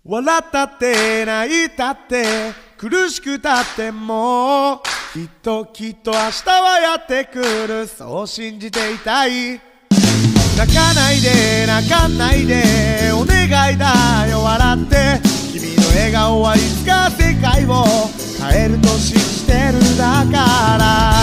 笑ったって泣いたって苦しくたってもきっと明日はやってくる、そう信じていたい。泣かないで泣かないでお願いだよ、笑って。君の笑顔はいつか世界を変えると信じてるだから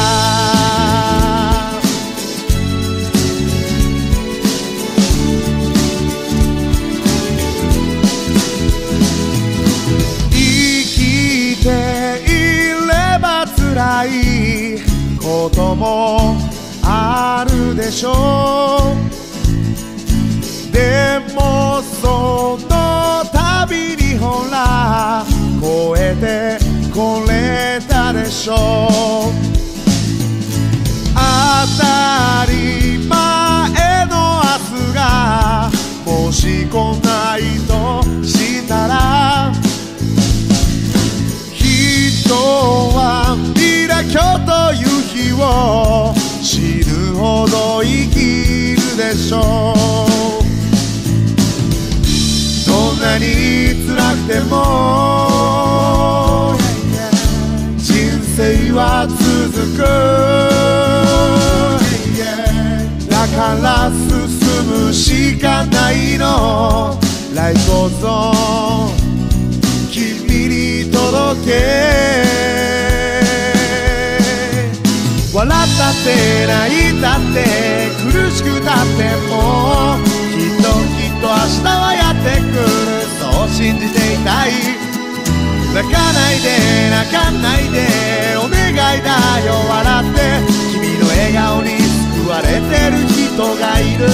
辛いこともあるでしょう。でもその度にほら越えてこれたでしょう。当たり前の明日がもし来ないとしたら、人は今日という日を死ぬほど生きるでしょう。どんなに辛くても人生は続く。だから進むしかないの。ライフゴーズオン、君に届け。笑ったって泣いたって苦しくたってもきっと明日はやってくる、そう信じていたい。泣かないで泣かないでお願いだよ、笑って。君の笑顔に救われてる人がいる。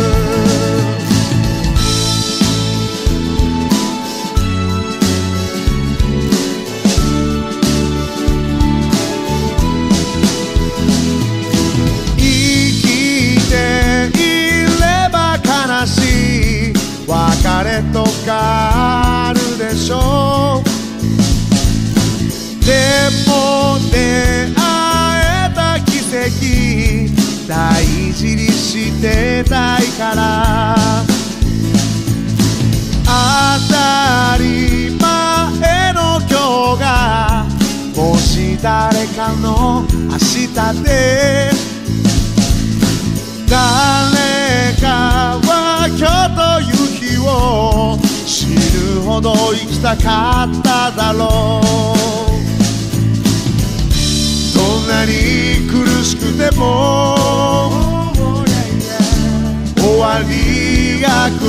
別れとかあるでしょう。でも出会えた奇跡大事にしてたいから。当たり前の今日がもし誰かの明日で、誰かは今日という日を知るほど生きたかっただろう。どんなに苦しくても終わりが来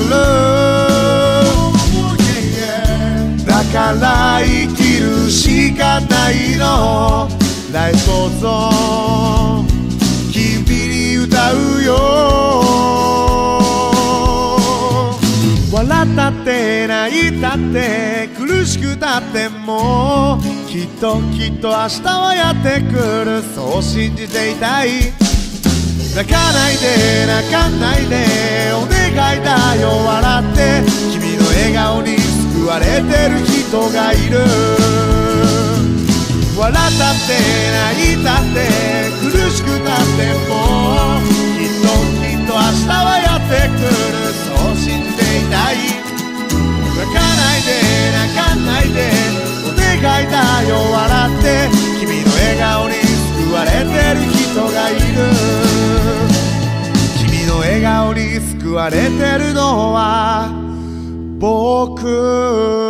る。だから生きるしかないの。ライフゴーズオン、君に歌うよ。笑ったって泣いたって苦しくたってもきっと明日はやってくる、そう信じていたい。泣かないで泣かないでお願いだよ、笑って。君の笑顔に救われてる人がいる。笑ったって泣いたって苦しくたってもきっと明日はやってくる、そう信じていたい。泣かないで泣かないでお願いだよ、笑って。君の笑顔に救われてる人がいる。君の笑顔に救われてるのは僕